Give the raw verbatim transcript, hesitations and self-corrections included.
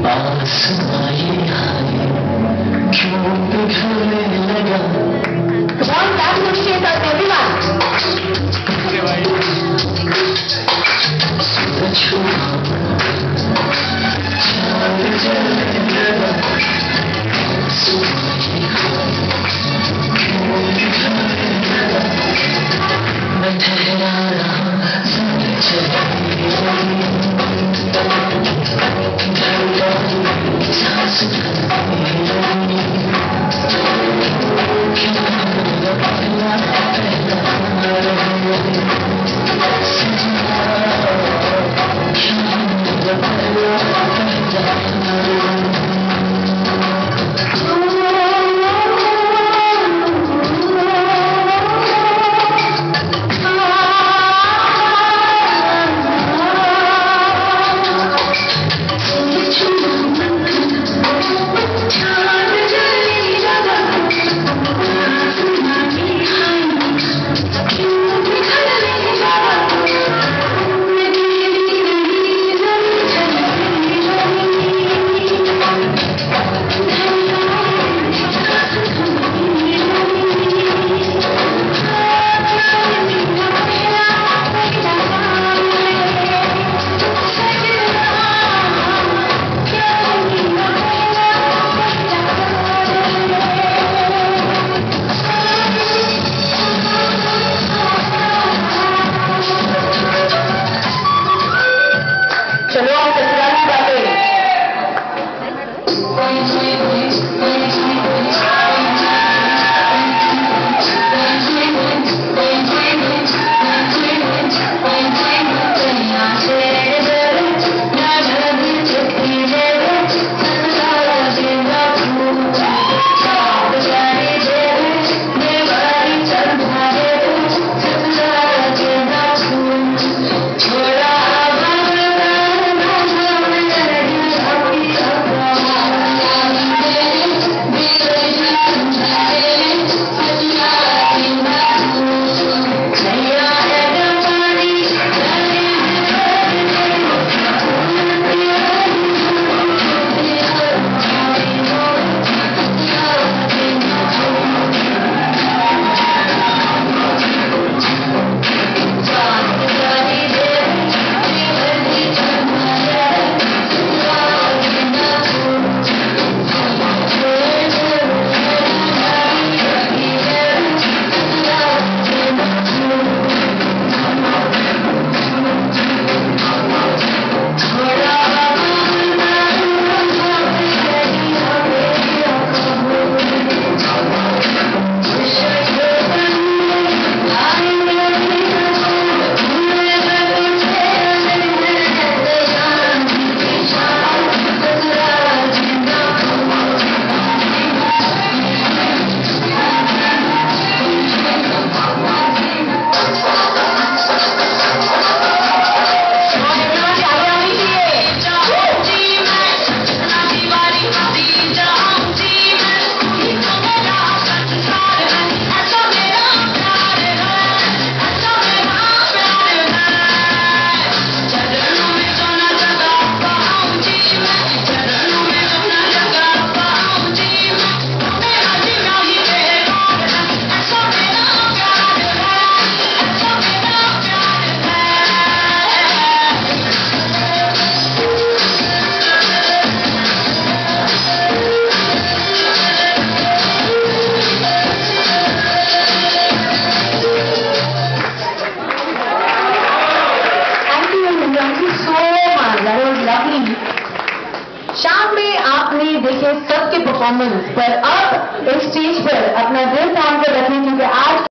आसमां ये हाय क्यों पिघलने लगा। One that would shape us everyone. सूरज हुआ चांद जलने लगा। आसमां ये हाय क्यों पिघलने लगा। मैं ठहरा रहा ज़मीं चलने लगी। सांस भरने लगी। क्यों मेरा पहला पहला रहे सजना। क्यों मेरा पहला पहला रहे। शाम में आपने देखे सबके परफॉर्मेंस, पर अब इस स्टेज पर अपना दिल थाम कर रखें क्योंकि आज